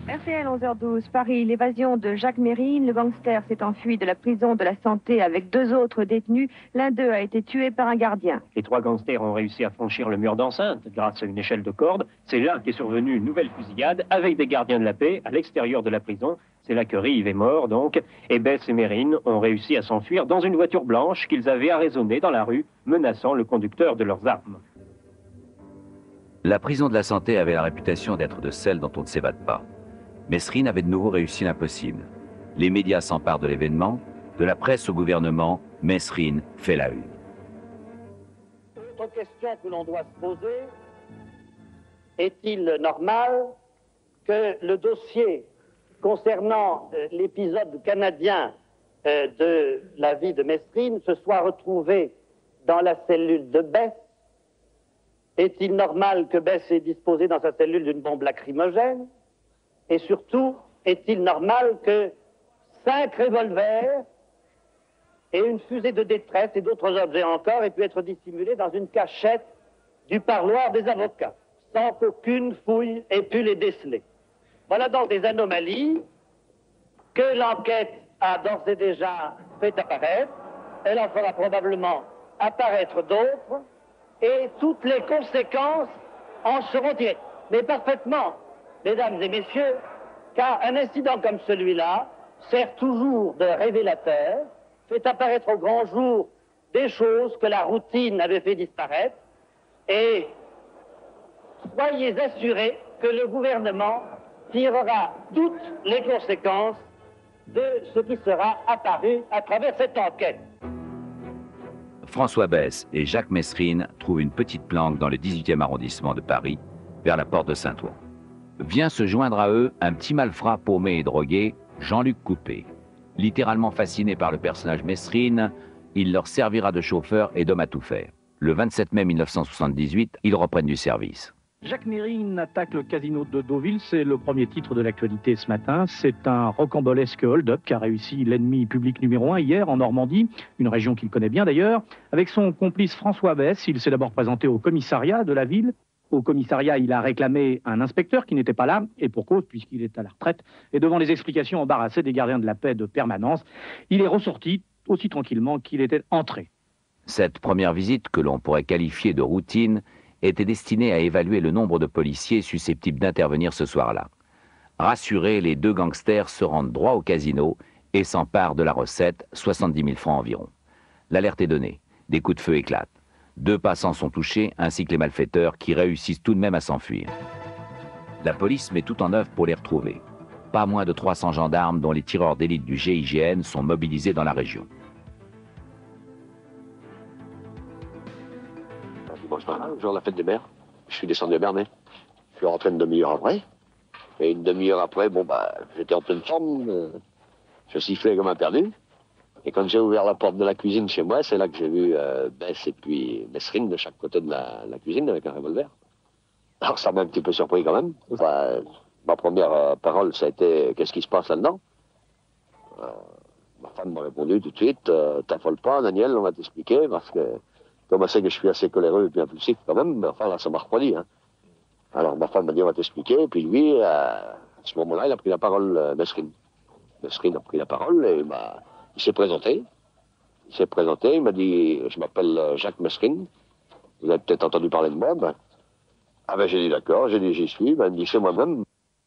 RTL 11h12, Paris, l'évasion de Jacques Mérine. Le gangster s'est enfui de la prison de la Santé avec deux autres détenus. L'un d'eux a été tué par un gardien. Les trois gangsters ont réussi à franchir le mur d'enceinte grâce à une échelle de corde. C'est là qu'est survenue une nouvelle fusillade avec des gardiens de la paix à l'extérieur de la prison. C'est là que Rive est mort, donc, et Bess et Mérine ont réussi à s'enfuir dans une voiture blanche qu'ils avaient arraisonnée dans la rue, menaçant le conducteur de leurs armes. La prison de la Santé avait la réputation d'être de celle dont on ne s'évade pas. Mesrine avait de nouveau réussi l'impossible. Les médias s'emparent de l'événement, de la presse au gouvernement, Mesrine fait la une. Autre question que l'on doit se poser, est-il normal que le dossier concernant l'épisode canadien de la vie de Mesrine se soit retrouvé dans la cellule de Bess? Est-il normal que Bess ait disposé dans sa cellule d'une bombe lacrymogène? Et surtout, est-il normal que 5 revolvers et une fusée de détresse et d'autres objets encore aient pu être dissimulés dans une cachette du parloir des avocats, sans qu'aucune fouille ait pu les déceler? Voilà donc des anomalies que l'enquête a d'ores et déjà fait apparaître. Elle en fera probablement apparaître d'autres, et toutes les conséquences en seront tirées. Mais parfaitement, mesdames et messieurs, car un incident comme celui-là sert toujours de révélateur, fait apparaître au grand jour des choses que la routine avait fait disparaître, et soyez assurés que le gouvernement tirera toutes les conséquences de ce qui sera apparu à travers cette enquête. François Bess et Jacques Mesrine trouvent une petite planque dans le 18e arrondissement de Paris, vers la porte de Saint-Ouen. Vient se joindre à eux un petit malfrat paumé et drogué, Jean-Luc Coupé. Littéralement fasciné par le personnage Mesrine, il leur servira de chauffeur et d'homme à tout faire. Le 27 mai 1978, ils reprennent du service. Jacques Mérine attaque le casino de Deauville, c'est le premier titre de l'actualité ce matin. C'est un rocambolesque hold-up qu'a réussi l'ennemi public numéro 1 hier en Normandie, une région qu'il connaît bien d'ailleurs. Avec son complice François Bess, il s'est d'abord présenté au commissariat de la ville. Au commissariat, il a réclamé un inspecteur qui n'était pas là, et pour cause, puisqu'il est à la retraite. Et devant les explications embarrassées des gardiens de la paix de permanence, il est ressorti aussi tranquillement qu'il était entré. Cette première visite, que l'on pourrait qualifier de routine, était destinée à évaluer le nombre de policiers susceptibles d'intervenir ce soir-là. Rassurés, les deux gangsters se rendent droit au casino et s'emparent de la recette, 70 000 francs environ. L'alerte est donnée, des coups de feu éclatent. 2 passants sont touchés, ainsi que les malfaiteurs qui réussissent tout de même à s'enfuir. La police met tout en œuvre pour les retrouver. Pas moins de 300 gendarmes, dont les tireurs d'élite du GIGN, sont mobilisés dans la région. Le jour de la fête des mères, je suis descendu à Bernay. Je suis rentré une demi-heure après. Et une demi-heure après, j'étais en pleine forme. Je sifflais comme un perdu. Et quand j'ai ouvert la porte de la cuisine chez moi, c'est là que j'ai vu Bess et puis Mesrine de chaque côté de la cuisine avec un revolver. Alors ça m'a un petit peu surpris quand même. Ma première parole, ça a été « Qu'est-ce qui se passe là-dedans ?» Ma femme m'a répondu tout de suite « T'affole pas, Daniel, on va t'expliquer, parce que comme elle sait que je suis assez coléreux et puis impulsif quand même, mais enfin là ça m'a refroidi. Hein. » Alors ma femme m'a dit « On va t'expliquer », et puis lui, à ce moment-là, il a pris la parole, Mesrine. Mesrine a pris la parole et il s'est présenté. Il m'a dit « Je m'appelle Jacques Mesrine. Vous avez peut-être entendu parler de moi. » J'ai dit « D'accord. » J'ai dit « J'y suis. » Il me dit « C'est moi-même. »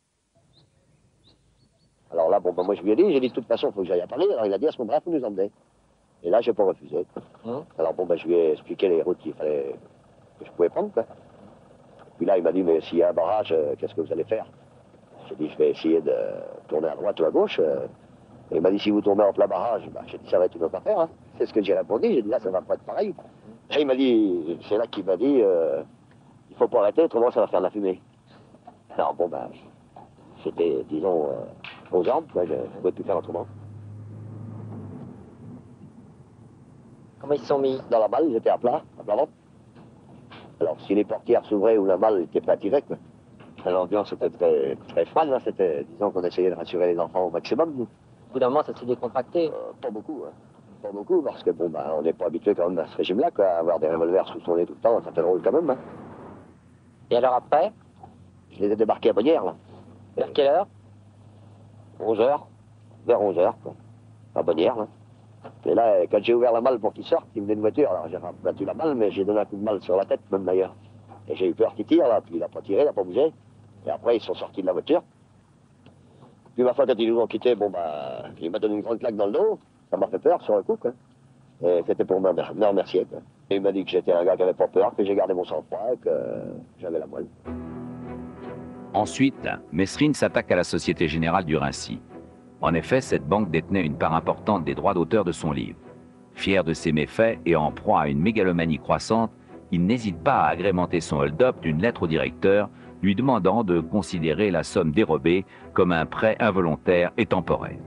Alors là, moi je lui ai dit « De toute façon, il faut que j'aille à Paris. » Alors il a dit « À ce moment-là, il faut nous emmener. » Et là, j'ai pas refusé. Alors je lui ai expliqué les routes que je pouvais prendre, quoi. Puis là, il m'a dit « Mais s'il y a un barrage, qu'est-ce que vous allez faire ?» J'ai dit « Je vais essayer de tourner à droite ou à gauche. » Et il m'a dit, si vous tournez en plein barrage, j'ai dit, ça va être une autre affaire. Hein. C'est ce que j'ai répondu. J'ai dit, là, ça va pas être pareil. Et il m'a dit, c'est là qu'il m'a dit, il faut pas arrêter, autrement ça va faire de la fumée. Alors j'étais, disons, aux armes, je ne pouvais plus faire autrement. Comment ils se sont mis? Dans la balle, ils étaient à plat ventre. Alors, si les portières s'ouvraient ou la balle était pas tirée, quoi. L'ambiance était très, très froide, là. C'était, disons qu'on essayait de rassurer les enfants au maximum, nous. Au bout d'un moment, ça s'est décontracté. Pas beaucoup, hein. Pas beaucoup, parce que on n'est pas habitué quand même à ce régime-là, quoi. Avoir des revolvers sous son nez tout le temps, ça fait drôle quand même, hein. Et alors après? Je les ai débarqués à Bonnières, là. Vers quelle heure? 11h, vers 11h, quoi. La bonnière, là. Et là, quand j'ai ouvert la malle pour qu'il sorte, il venait une voiture, alors j'ai battu la malle, mais j'ai donné un coup de malle sur la tête, même d'ailleurs. Et j'ai eu peur qu'il tire, là, puis il n'a pas tiré, il n'a pas bougé. Et après, ils sont sortis de la voiture. Puis ma foi, quand ils nous ont quittés, bon, bah, il m'a donné une grande claque dans le dos. Ça m'a fait peur sur le coup, quoi. Et c'était pour me remercier, quoi. Et il m'a dit que j'étais un gars qui n'avait pas peur, que j'ai gardé mon sang-froid et que j'avais la moelle. Ensuite, Mesrine s'attaque à la Société Générale du Rincy. En effet, cette banque détenait une part importante des droits d'auteur de son livre. Fier de ses méfaits et en proie à une mégalomanie croissante, il n'hésite pas à agrémenter son hold-up d'une lettre au directeur lui demandant de considérer la somme dérobée comme un prêt involontaire et temporaire.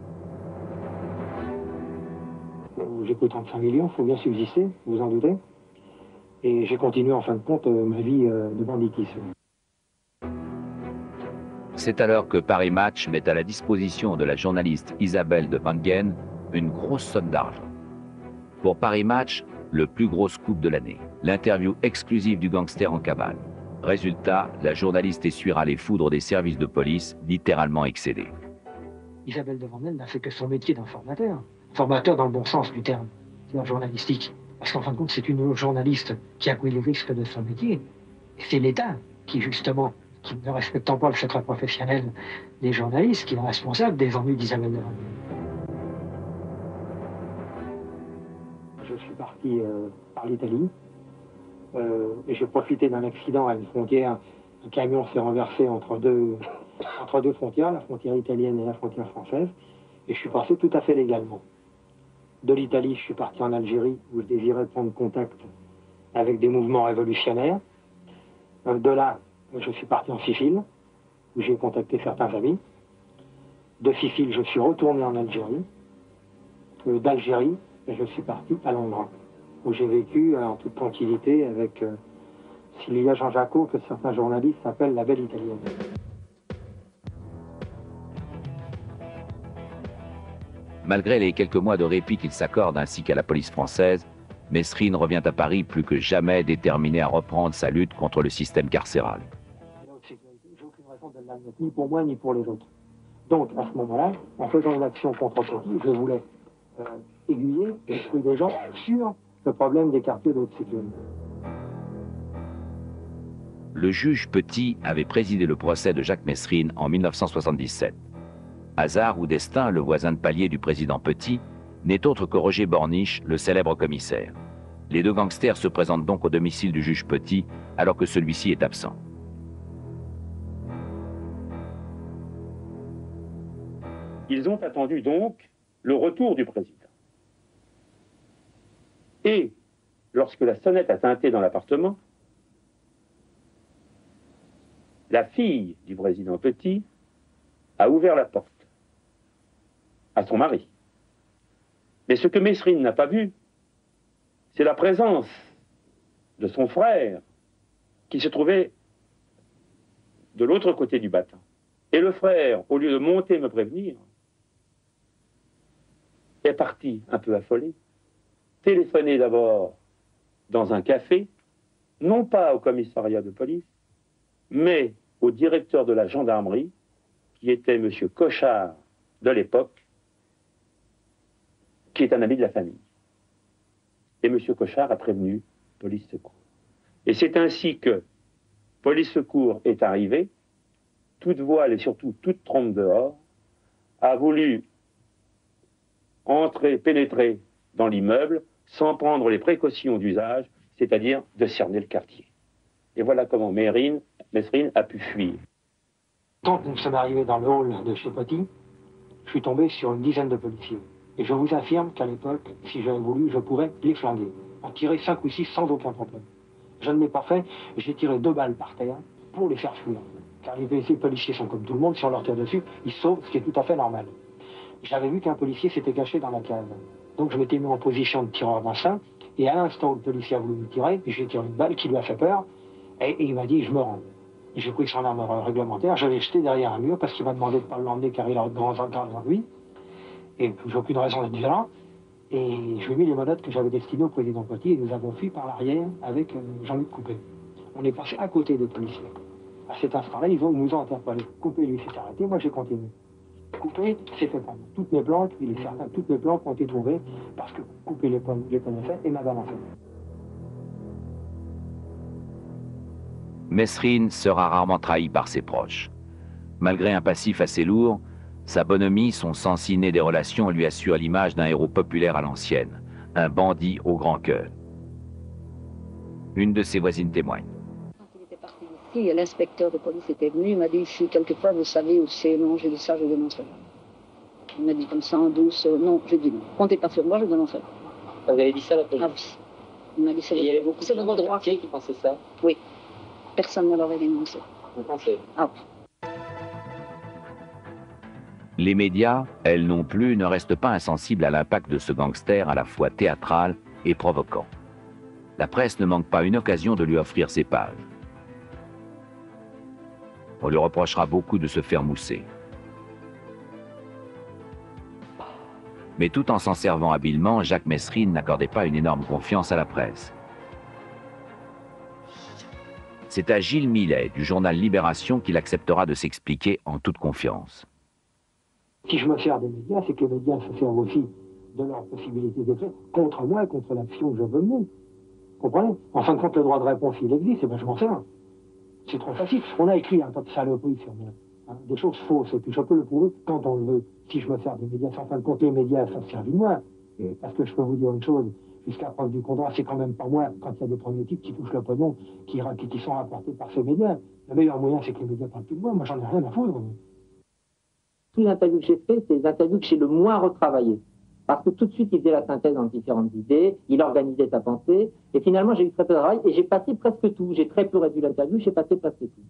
J'ai pris 35 millions, il faut bien subsister, vous vous en doutez. Et j'ai continué en fin de compte ma vie de banditisme. C'est alors que Paris Match met à la disposition de la journaliste Isabelle de Wangen une grosse somme d'argent. Pour Paris Match, le plus gros scoop de l'année, l'interview exclusive du gangster en cavale. Résultat, la journaliste essuiera les foudres des services de police, littéralement excédés. Isabelle de Wangen n'a fait que son métier d'informateur. Formateur dans le bon sens du terme, c'est-à-dire journalistique. Parce qu'en fin de compte, c'est une journaliste qui a pris les risques de son métier. Et c'est l'État qui, justement, qui ne respectant pas le secret professionnel des journalistes, qui est responsable des ennuis d'Isabelle de Wangen. Je suis parti par l'Italie et j'ai profité d'un accident à une frontière. Un camion s'est renversé entre deux frontières, la frontière italienne et la frontière française, et je suis passé tout à fait légalement. De l'Italie, je suis parti en Algérie, où je désirais prendre contact avec des mouvements révolutionnaires. De là, je suis parti en Sicile, où j'ai contacté certains amis. De Sicile, je suis retourné en Algérie. D'Algérie, je suis parti à Londres, où j'ai vécu en toute tranquillité avec Sylvia Jean-Jacques, que certains journalistes appellent la belle italienne. Malgré les quelques mois de répit qu'il s'accorde ainsi qu'à la police française, Mesrine revient à Paris plus que jamais déterminé à reprendre sa lutte contre le système carcéral. J'ai aucune raison de l'admettre, ni pour moi ni pour les autres. Donc, à ce moment-là, en faisant une action contre Petit, je voulais aiguiller l'esprit des gens sur le problème des quartiers de haute sécurité. Le juge Petit avait présidé le procès de Jacques Mesrine en 1977. Hasard ou destin, le voisin de palier du président Petit n'est autre que Roger Borniche, le célèbre commissaire. Les deux gangsters se présentent donc au domicile du juge Petit alors que celui-ci est absent. Ils ont attendu donc le retour du président. Et lorsque la sonnette a tinté dans l'appartement, la fille du président Petit a ouvert la porte à son mari. Mais ce que Mesrine n'a pas vu, c'est la présence de son frère qui se trouvait de l'autre côté du battant. Et le frère, au lieu de monter me prévenir, est parti un peu affolé, téléphoner d'abord dans un café, non pas au commissariat de police, mais au directeur de la gendarmerie, qui était M. Cochard de l'époque, qui est un ami de la famille. Et M. Cochard a prévenu police secours. Et c'est ainsi que police secours est arrivé, toute voile et surtout toute trompe dehors, a voulu entrer, pénétrer dans l'immeuble sans prendre les précautions d'usage, c'est-à-dire de cerner le quartier. Et voilà comment Mesrine a pu fuir. Quand nous sommes arrivés dans le hall de chez Petit, je suis tombé sur une dizaine de policiers. Et je vous affirme qu'à l'époque, si j'avais voulu, je pourrais les flinguer, en tirer 5 ou 6 sans aucun problème. Je ne l'ai pas fait, j'ai tiré 2 balles par terre pour les faire fuir. Car les policiers sont comme tout le monde, si on leur tire dessus, ils se sauvent, ce qui est tout à fait normal. J'avais vu qu'un policier s'était caché dans la cave. Donc je m'étais mis en position de tireur d'instinct, et à l'instant où le policier a voulu me tirer, j'ai tiré une balle qui lui a fait peur, et il m'a dit je me rends. J'ai pris son arme réglementaire, je l'ai jeté derrière un mur parce qu'il m'a demandé de ne pas l'emmener car il a de grands ennuis. Et j'ai aucune raison d'être violent. Et je lui ai mis les menottes que j'avais destinées au président Petit et nous avons fui par l'arrière avec Jean-Luc Coupé. On est passé à côté des policiers. À cet instant-là, ils nous ont interpellés. Coupé, lui, s'est arrêté, moi j'ai continué. Couper, c'était pas moi. Toutes mes plantes, il est certain que toutes mes plantes ont été trouvées parce que couper les pommes, je les connaissais et m'avait avancé. Mesrine sera rarement trahi par ses proches. Malgré un passif assez lourd, sa bonhomie, son sens inné des relations lui assure l'image d'un héros populaire à l'ancienne, un bandit au grand cœur. Une de ses voisines témoigne. Quand il était parti ici, l'inspecteur de police était venu, il m'a dit, quelquefois, vous savez où c'est, non, j'ai dit ça, je dénoncerai. Il m'a dit comme ça en douce, non, j'ai dit non. Comptez pas sur moi, je dénoncerai. Vous avez dit ça à la police? Ah oui. Il m'a dit, c'est il y avait beaucoup de votre droit. Qui pensait ça? Oui. Personne ne l'aurait dénoncé. Vous pensez? Ah. Les médias, elles non plus, ne restent pas insensibles à l'impact de ce gangster à la fois théâtral et provoquant. La presse ne manque pas une occasion de lui offrir ses pages. On lui reprochera beaucoup de se faire mousser. Mais tout en s'en servant habilement, Jacques Mesrine n'accordait pas une énorme confiance à la presse. C'est à Gilles Millet, du journal Libération, qu'il acceptera de s'expliquer en toute confiance. Si je me sers des médias, c'est que les médias se servent aussi de leur possibilité d'écrire contre moi et contre l'action que je veux mener. Comprenez? En fin de compte, le droit de réponse, il existe, et ben je m'en sers. C'est trop facile. On a écrit un tas de saloperies sur moi, hein, des choses fausses, et puis je peux le prouver quand on le veut. Si je me sers des médias, en fin de compte, les médias, ça se servent de moi. Parce que je peux vous dire une chose, jusqu'à preuve du contraire, c'est quand même pas moi, quand il y a des premiers types qui touchent le pognon, qui sont rapportés par ces médias. Le meilleur moyen, c'est que les médias parlent plus de moi. Moi, j'en ai rien à foutre. Tous les interviews que j'ai fait, c'est les interviews que j'ai le moins retravaillées. Parce que tout de suite, il faisait la synthèse entre différentes idées, il organisait sa pensée, et finalement, j'ai eu très peu de travail, et j'ai passé presque tout. J'ai très peu réduit l'interview, j'ai passé presque tout.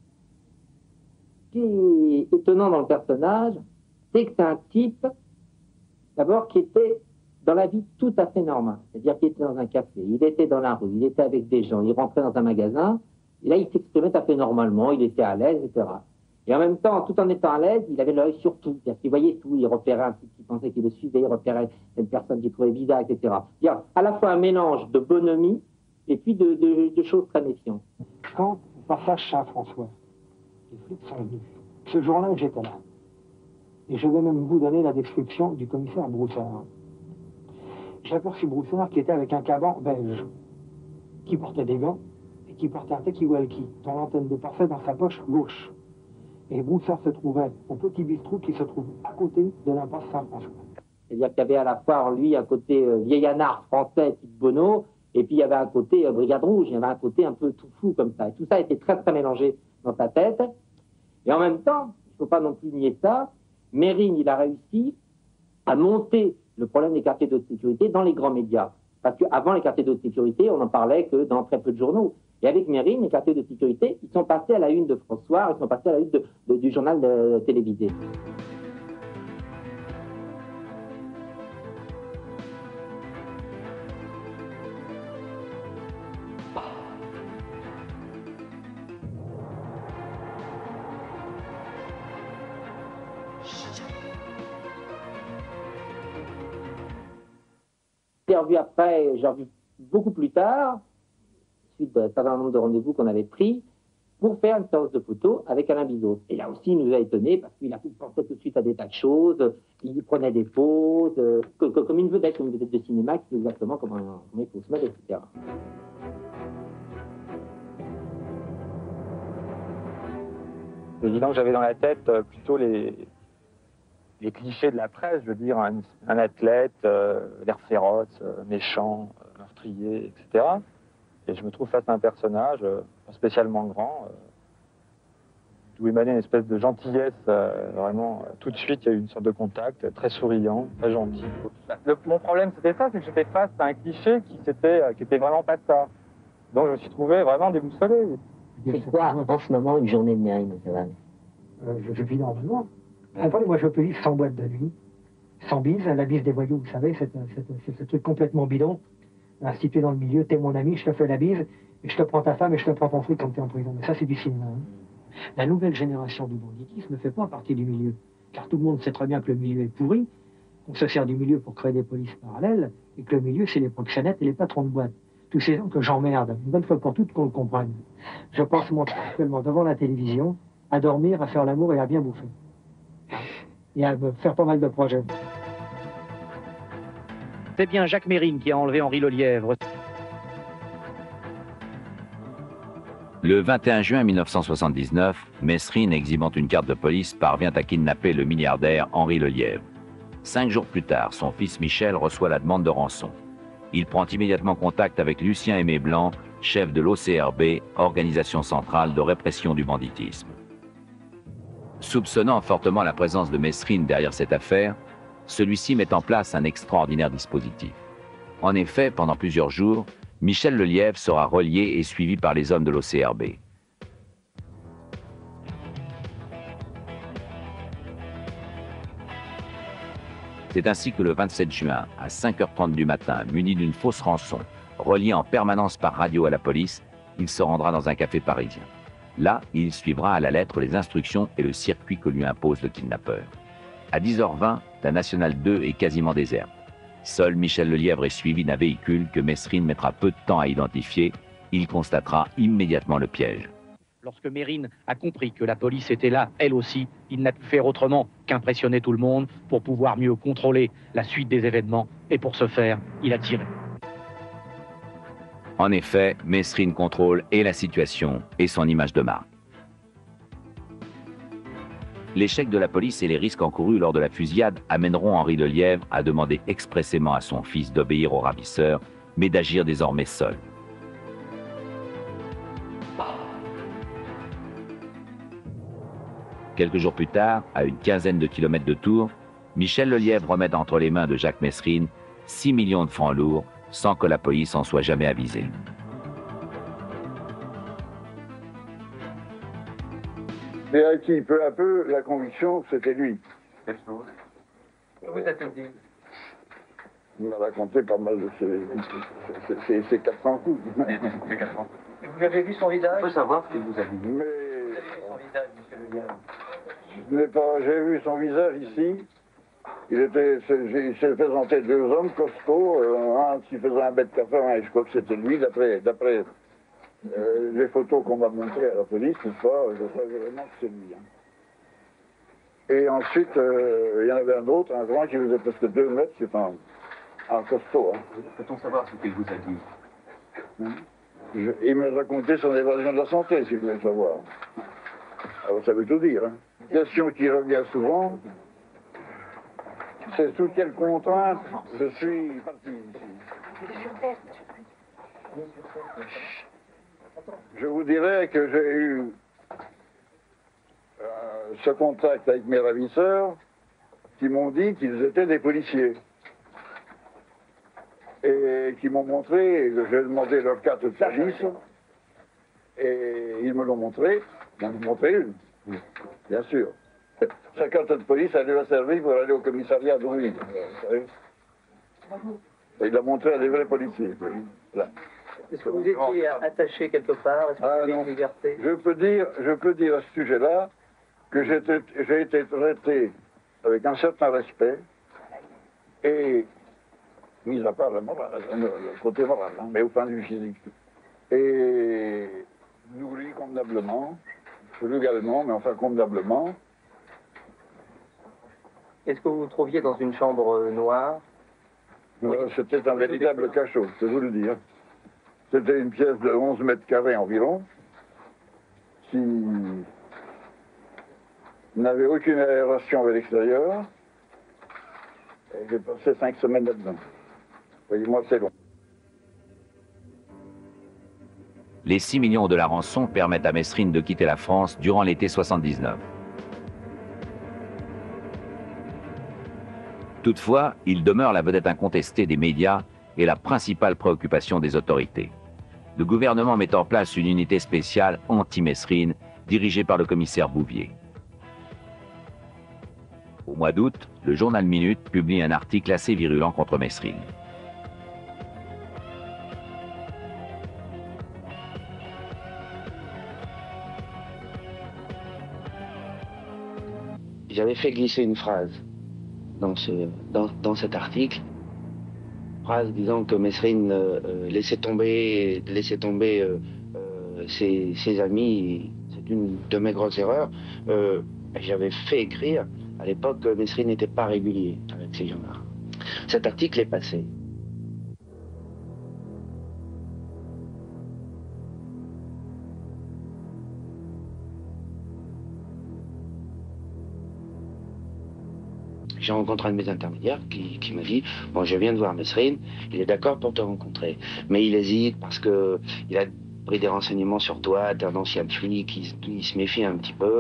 Ce qui est étonnant dans le personnage, c'est que c'est un type, d'abord, qui était dans la vie tout à fait normale. C'est-à-dire qu'il était dans un café, il était dans la rue, il était avec des gens, il rentrait dans un magasin, et là, il s'exprimait tout à fait normalement, il était à l'aise, etc. Et en même temps, tout en étant à l'aise, il avait l'œil sur tout. C'est-à-dire qu'il voyait tout, il repérait un type qui pensait qu'il le suivait, il repérait une personne qu'il trouvait bizarre, etc. C'est-à-dire à la fois un mélange de bonhomie et puis de choses très méfiantes. Quand, au passage Saint-François, les flics sont venus, ce jour-là, j'étais là. Et je vais même vous donner la description du commissaire Broussard. J'ai aperçu Broussard qui était avec un caban belge, qui portait des gants et qui portait un talkie-walkie, dont l'antenne de parfait dans sa poche gauche. Et Broussard se trouvait au petit bistrot qui se trouve à côté de l'impasse Saint-François. C'est-à-dire qu'il y avait à la fois en lui un côté vieil anard français, type Bono, et puis il y avait un côté Brigade Rouge, il y avait un côté un peu tout fou comme ça. Et tout ça était très très mélangé dans sa tête. Et en même temps, il ne faut pas non plus nier ça, Mesrine, il a réussi à monter le problème des quartiers de haute sécurité dans les grands médias. Parce qu'avant les quartiers de haute sécurité, on n'en parlait que dans très peu de journaux. Et avec Mesrine, les quartiers de sécurité, ils sont passés à la une de François, ils sont passés à la une du journal télévisé. J'ai revu après, j'ai revu beaucoup plus tard, suite d'un certain nombre de rendez-vous qu'on avait pris, pour faire une séance de photos avec Alain Bizot. Et là aussi, il nous a étonnés parce qu'il a pensé tout de suite à des tas de choses, il prenait des poses, comme une vedette de cinéma qui sait exactement comment il faut se mettre, etc. Évidemment que j'avais dans la tête plutôt les clichés de la presse, je veux dire, un athlète, l'air féroce, méchant, meurtrier, etc. Et je me trouve face à un personnage pas spécialement grand, d'où émanait une espèce de gentillesse, vraiment, tout de suite, il y a eu une sorte de contact, très souriant, très gentil. Mon problème, c'était ça, c'est que j'étais face à un cliché qui était vraiment pas ça. Donc je me suis trouvé vraiment déboussolé. C'est quoi, en ce moment, une journée de Mesrine, Je vis normalement. Comprenez, moi je peux vivre sans boîte de nuit, sans bise, la bise des voyous, vous savez, c'est ce truc complètement bidon, institué dans le milieu, t'es mon ami, je te fais la bise, et je te prends ta femme et je te prends ton fric quand t'es en prison. Mais ça c'est du cinéma. Hein. La nouvelle génération du banditisme ne fait pas partie du milieu, car tout le monde sait très bien que le milieu est pourri, qu'on se sert du milieu pour créer des polices parallèles, et que le milieu c'est les proxénètes et les patrons de boîte. Tous ces gens que j'emmerde, une bonne fois pour toutes qu'on le comprenne. Je passe mon temps actuellement devant la télévision, à dormir, à faire l'amour et à bien bouffer. et à faire pas mal de projets. C'est bien Jacques Mérine qui a enlevé Henri Lelièvre. Le 21 juin 1979, Mesrine, exhibant une carte de police, parvient à kidnapper le milliardaire Henri Lelièvre. 5 jours plus tard, son fils Michel reçoit la demande de rançon. Il prend immédiatement contact avec Lucien Aimé Blanc, chef de l'OCRB, Organisation centrale de répression du banditisme. Soupçonnant fortement la présence de Mesrine derrière cette affaire, celui-ci met en place un extraordinaire dispositif. En effet, pendant plusieurs jours, Michel Lelièvre sera relié et suivi par les hommes de l'OCRB. C'est ainsi que le 27 juin, à 5h30 du matin, muni d'une fausse rançon, relié en permanence par radio à la police, il se rendra dans un café parisien. Là, il suivra à la lettre les instructions et le circuit que lui impose le kidnappeur. À 10h20, la Nationale 2 est quasiment déserte. Seul Michel Lelièvre est suivi d'un véhicule que Mesrine mettra peu de temps à identifier. Il constatera immédiatement le piège. Lorsque Mérine a compris que la police était là, elle aussi, il n'a pu faire autrement qu'impressionner tout le monde pour pouvoir mieux contrôler la suite des événements. Et pour ce faire, il a tiré. En effet, Mesrine contrôle et la situation et son image de marque. L'échec de la police et les risques encourus lors de la fusillade amèneront Henri Lelièvre à demander expressément à son fils d'obéir aux ravisseurs, mais d'agir désormais seul. Quelques jours plus tard, à une quinzaine de kilomètres de Tours, Michel Lelièvre remet entre les mains de Jacques Mesrine 6 millions de francs lourds sans que la police en soit jamais avisée. J'ai acquis peu à peu la conviction que c'était lui. Quelle chose? Vous a-t-il dit? Il m'a raconté pas mal de ses 400 coups. Vous avez vu son visage? On peut savoir ce que vous avez vu. Mais... Vous avez vu son visage, monsieur Lelièvre? J'ai vu son visage ici. Il s'est présenté 2 hommes costauds, un qui faisait 1m80, et je crois que c'était lui, d'après les photos qu'on m'a montrées à la police, n'est-ce pas? Je crois vraiment que c'est lui. Hein. Et ensuite, il y en avait un autre, un grand qui faisait presque 2 mètres, c'est un costaud. Hein. Peut-on savoir ce qu'il vous a dit? Il m'a raconté son évasion de la santé, si vous voulez savoir. Alors ça veut tout dire. Hein. Question qui revient souvent, c'est sous quelle contrainte je suis parti ici. Je vous dirais que j'ai eu ce contact avec mes ravisseurs qui m'ont dit qu'ils étaient des policiers. Et qui m'ont montré, j'ai demandé leur carte de police, et ils me l'ont montré, ils m'en ont montré une, bien sûr. Sa carte de police, elle lui a servi pour aller au commissariat d'Ouville. Il l'a montré à des vrais policiers. Est-ce que vous étiez attaché quelque part? Est-ce que vous avez une liberté? Je peux dire à ce sujet-là que j'ai été traité avec un certain respect et, mis à part le côté moral, hein, mais au point de vue physique. Et nourri convenablement, légalement, mais enfin convenablement. Est-ce que vous vous trouviez dans une chambre noire? C'était un véritable cachot, je peux vous le dire. C'était une pièce de 11 mètres carrés environ, qui n'avait aucune aération avec l'extérieur. Et j'ai passé 5 semaines là-dedans. Voyez-moi, c'est long. Les 6 millions de la rançon permettent à Mesrine de quitter la France durant l'été 79. Toutefois, il demeure la vedette incontestée des médias et la principale préoccupation des autorités. Le gouvernement met en place une unité spéciale anti-Mesrine, dirigée par le commissaire Bouvier. Au mois d'août, le journal Minute publie un article assez virulent contre Mesrine. J'avais fait glisser une phrase dans cet article, phrase disant que Mesrine laissait tomber ses amis, c'est une de mes grosses erreurs. J'avais fait écrire À l'époque, Mesrine n'était pas régulier avec ces gens-là. Cet article est passé. J'ai rencontré un de mes intermédiaires qui m'a dit « Bon, je viens de voir Mesrine, il est d'accord pour te rencontrer. Mais il hésite parce qu'il a pris des renseignements sur toi, t'es un ancien flic, il se méfie un petit peu. »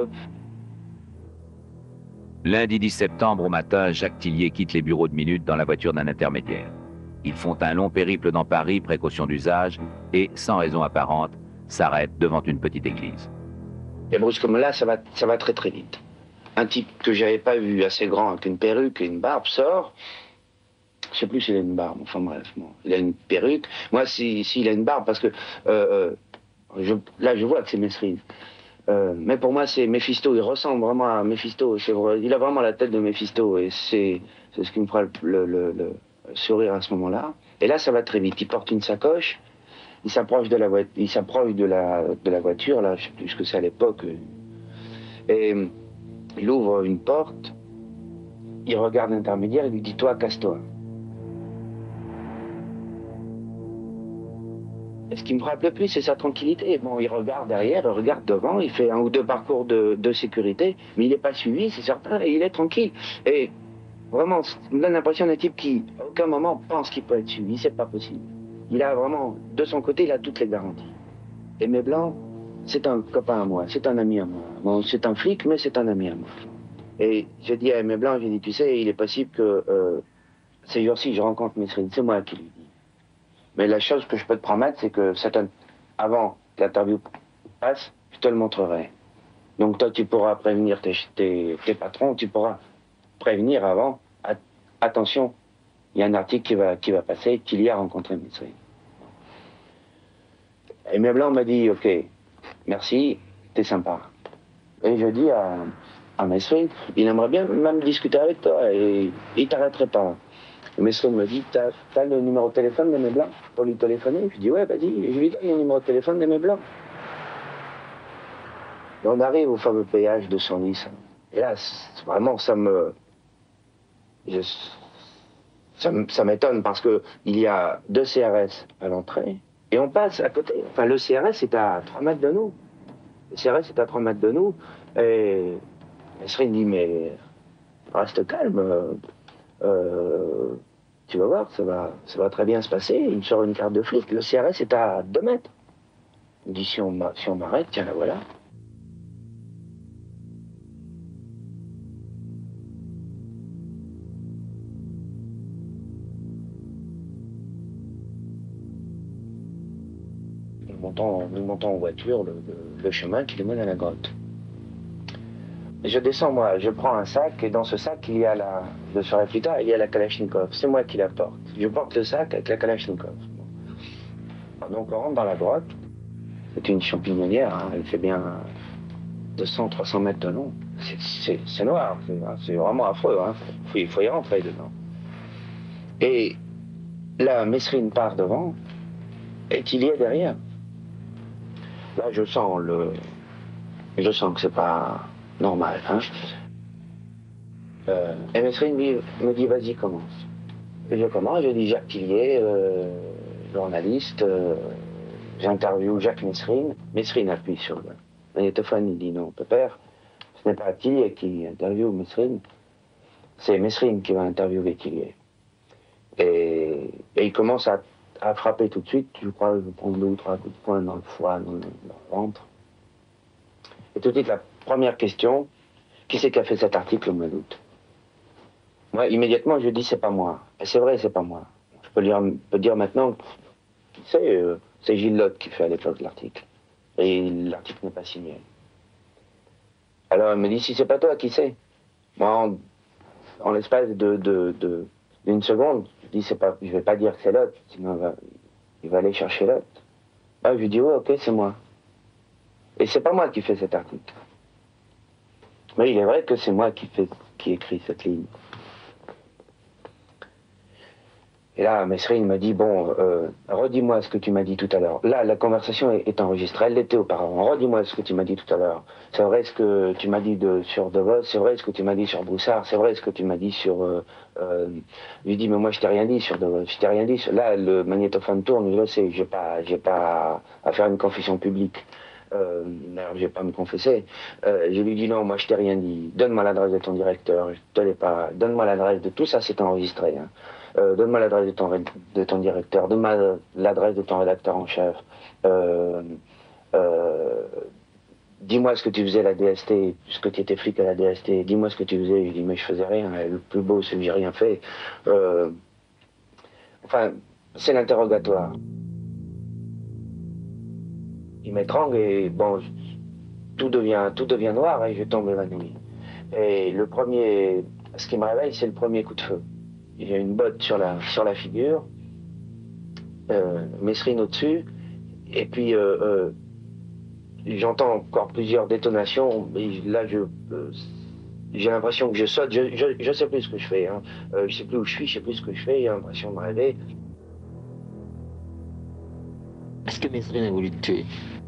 Lundi 10 septembre au matin, Jacques Tillier quitte les bureaux de Minute dans la voiture d'un intermédiaire. Ils font un long périple dans Paris, précaution d'usage, et, sans raison apparente, s'arrêtent devant une petite église. Et brusquement là, ça va très très vite. Un type que j'avais pas vu, assez grand, avec une perruque et une barbe, sort. Je sais plus s'il a une barbe, enfin bref, bon, il a une perruque. Moi, s'il a une barbe, parce que là, je vois que c'est Mesrine. Mais pour moi, c'est Méphisto. Il ressemble vraiment à Méphisto. Il a vraiment la tête de Méphisto, et c'est ce qui me fera le sourire à ce moment-là. Et là, ça va très vite. Il porte une sacoche. Il s'approche de la voiture. Là, je sais plus ce que c'est à l'époque. Et il ouvre une porte, il regarde l'intermédiaire et lui dit « Toi, casse-toi ». Et ce qui me frappe le plus, c'est sa tranquillité. Bon, il regarde derrière, il regarde devant, il fait un ou deux parcours de sécurité, mais il n'est pas suivi, c'est certain, et il est tranquille. Et vraiment, ça me donne l'impression d'un type qui, à aucun moment, pense qu'il peut être suivi, c'est pas possible. Il a vraiment, de son côté, il a toutes les garanties. Aimé Blanc, c'est un copain à moi, c'est un ami à moi. Bon, c'est un flic, mais c'est un ami à moi. Et j'ai dit à Aimé Blanc, j'ai dit, tu sais, il est possible que ces jours-ci, je rencontre Mesrine, c'est moi qui lui dis. Mais la chose que je peux te promettre, c'est que avant que l'interview passe, je te le montrerai. Donc toi, tu pourras prévenir tes patrons, tu pourras prévenir avant. Attention, il y a un article qui va passer, qu'il y a rencontré Mesrine. Aimé Blanc m'a dit, ok, merci, t'es sympa. Et je dis à Mesrine, il aimerait bien même discuter avec toi et il t'arrêterait pas. Et Mesrine me dit, t'as le numéro de téléphone d'Aimé Blanc pour lui téléphoner? Je dis, ouais, vas-y, et je lui donne le numéro de téléphone d'Aimé Blanc. Et on arrive au fameux péage de Senlis. Et là, vraiment, ça m'étonne parce que il y a 2 CRS à l'entrée et on passe à côté. Enfin, le CRS est à 3 mètres de nous. Le CRS est à 3 mètres de nous. Et Mesrine dit, mais reste calme. Tu vas voir, ça va très bien se passer. Il me sort une carte de flic. Le CRS est à 2 mètres. Il me dit, si on m'arrête, tiens, la voilà. Nous montons en voiture le chemin qui nous mène à la grotte. Et je descends, moi, je prends un sac, et dans ce sac, il y a je le saurai plus tard, il y a la Kalachnikov. C'est moi qui la porte. Je porte le sac avec la Kalachnikov. Bon. Donc on rentre dans la grotte. C'est une champignonnière, hein. Elle fait bien 200-300 mètres de long. C'est noir, c'est vraiment affreux, hein. Il faut y rentrer dedans. Et là, Mesrine part devant, et Tillier derrière. Là, je sens que c'est pas normal, hein. Et Mesrine me dit, vas-y, commence. Et je commence, je dis Jacques Tillier, journaliste, j'interviewe Jacques Mesrine. Mesrine appuie sur le magnétophone, il dit non, pépère, ce n'est pas Tillier qui interviewe Mesrine, c'est Mesrine qui va interviewer Tillier. Et il commence à frapper tout de suite, je crois, je prends 2 ou 3 coups de poing dans le foie, dans le ventre. Et tout de suite, la première question, qui c'est qui a fait cet article au mois d'août? Moi, immédiatement, je dis, c'est pas moi. Et c'est vrai, c'est pas moi. Je peux dire maintenant, c'est Gilles Lotte qui fait à l'époque l'article. Et l'article n'est pas signé. Alors, elle me dit, si c'est pas toi, qui c'est? Moi, en l'espace d'une seconde, je dis, je vais pas dire que c'est Lotte, sinon il va aller chercher Lotte. Ah, je lui dis, ouais, ok, c'est moi. Et c'est pas moi qui fais cet article. Mais il est vrai que c'est moi qui écris cette ligne. Et là, Mesrine me dit, bon, redis-moi ce que tu m'as dit tout à l'heure. Là, la conversation est enregistrée, elle l'était auparavant. Redis-moi ce que tu m'as dit tout à l'heure. C'est vrai ce que tu m'as dit sur De Vos, c'est vrai ce que tu m'as dit sur Broussard, c'est vrai ce que tu m'as dit sur... Je lui dis, mais moi, je t'ai rien dit sur De Vos, je t'ai rien dit. Là, le magnétophone tourne, je le sais, j'ai pas à faire une confession publique. D'ailleurs, je vais pas me confesser. Je lui dis, non, moi, je t'ai rien dit. Donne-moi l'adresse de ton directeur, je te l'ai pas. Donne-moi l'adresse de tout ça, c'est enregistré. Hein. Donne-moi l'adresse de ton directeur, donne-moi l'adresse de ton rédacteur en chef. Dis-moi ce que tu faisais à la DST, puisque tu étais flic à la DST. Dis-moi ce que tu faisais. Je dis, mais je faisais rien. Le plus beau, c'est que j'ai rien fait. Enfin, c'est l'interrogatoire. Il m'étrangle et bon, tout devient noir et je tombe évanoui. Et ce qui me réveille, c'est le premier coup de feu. J'ai une botte sur la figure, Mesrine au-dessus, et puis j'entends encore plusieurs détonations, et là j'ai l'impression que je saute, je sais plus ce que je fais, hein. Je sais plus où je suis, je sais plus ce que je fais, j'ai l'impression de me rêver. Est-ce que Mesrine a voulu te tuer?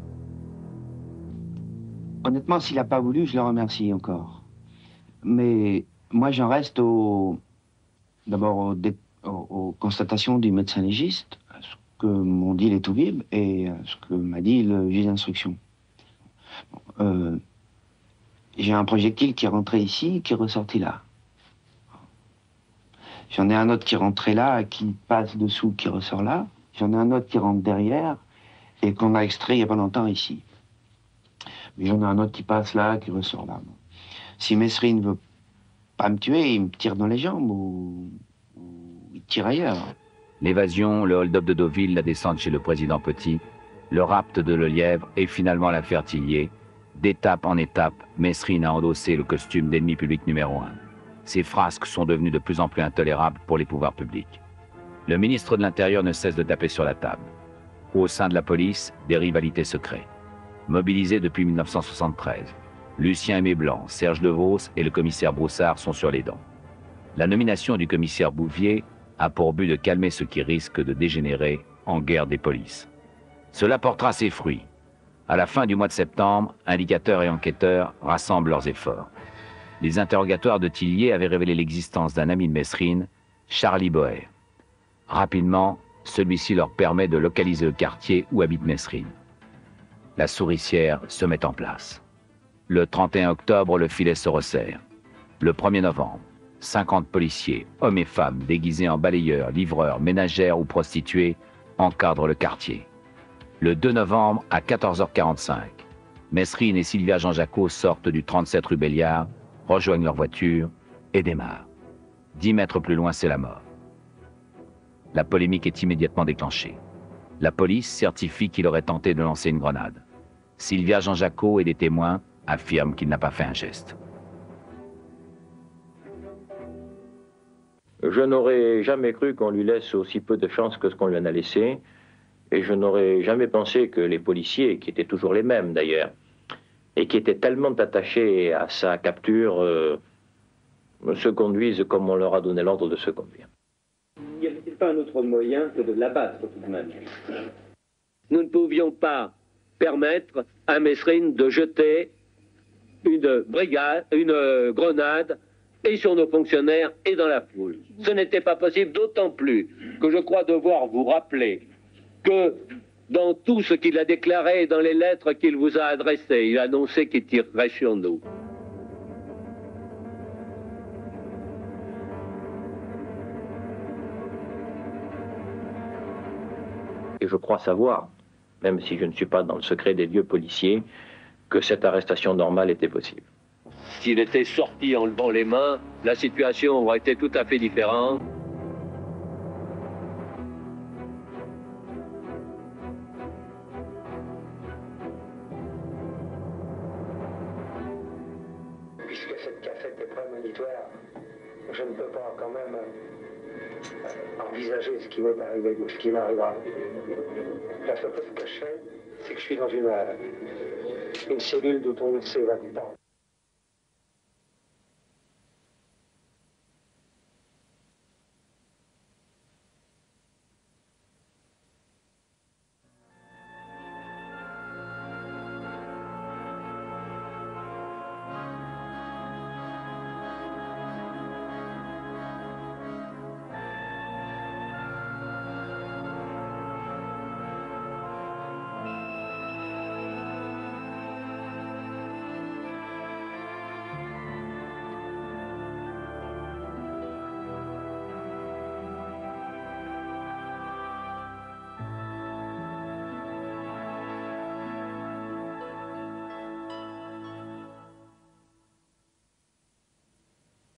Honnêtement, s'il n'a pas voulu, je le remercie encore. Mais moi, j'en reste d'abord aux constatations du médecin légiste, à ce que m'ont dit les toubibs et à ce que m'a dit le juge d'instruction. J'ai un projectile qui est rentré ici, qui est ressorti là. J'en ai un autre qui est rentré là, qui passe dessous, qui ressort là. J'en ai un autre qui rentre derrière et qu'on a extrait il n'y a pas longtemps ici. Mais j'en ai un autre qui passe là, qui ressort là. Si Mesrine ne veut pas me tuer, il me tire dans les jambes ou il tire ailleurs. L'évasion, le hold-up de Deauville, la descente chez le président Petit, le rapt de Lelièvre et finalement l'affaire Tillier. D'étape en étape, Mesrine a endossé le costume d'ennemi public numéro 1. Ces frasques sont devenues de plus en plus intolérables pour les pouvoirs publics. Le ministre de l'Intérieur ne cesse de taper sur la table. Au sein de la police, des rivalités se créent. Mobilisés depuis 1973, Lucien Aimé Blanc, Serge Devos et le commissaire Broussard sont sur les dents. La nomination du commissaire Bouvier a pour but de calmer ce qui risque de dégénérer en guerre des polices. Cela portera ses fruits. À la fin du mois de septembre, indicateurs et enquêteurs rassemblent leurs efforts. Les interrogatoires de Tillier avaient révélé l'existence d'un ami de Mesrine, Charlie Boer. Rapidement, celui-ci leur permet de localiser le quartier où habite Mesrine. La souricière se met en place. Le 31 octobre, le filet se resserre. Le 1er novembre, 50 policiers, hommes et femmes, déguisés en balayeurs, livreurs, ménagères ou prostituées, encadrent le quartier. Le 2 novembre, à 14h45, Mesrine et Sylvia Jean-Jacot sortent du 37 rue Béliard, rejoignent leur voiture et démarrent. 10 mètres plus loin, c'est la mort. La polémique est immédiatement déclenchée. La police certifie qu'il aurait tenté de lancer une grenade. Sylvia Jean-Jacot et des témoins affirment qu'il n'a pas fait un geste. Je n'aurais jamais cru qu'on lui laisse aussi peu de chance que ce qu'on lui en a laissé. Et je n'aurais jamais pensé que les policiers, qui étaient toujours les mêmes d'ailleurs, et qui étaient tellement attachés à sa capture, se conduisent comme on leur a donné l'ordre de se conduire. N'y avait-il pas un autre moyen que de l'abattre tout de même? Nous ne pouvions pas permettre à Mesrine de jeter une grenade et sur nos fonctionnaires et dans la foule. Ce n'était pas possible, d'autant plus que je crois devoir vous rappeler que dans tout ce qu'il a déclaré dans les lettres qu'il vous a adressées, il a annoncé qu'il tirerait sur nous. Et je crois savoir, même si je ne suis pas dans le secret des lieux policiers, que cette arrestation normale était possible. S'il était sorti en levant les mains, la situation aurait été tout à fait différente. Puisque cette cassette est prémonitoire, je ne peux pas quand même envisager ce qui va m'arriver ou ce qui m'arrivera. La seule chose que je sais, c'est que je suis dans une cellule dont on ne s'évade pas.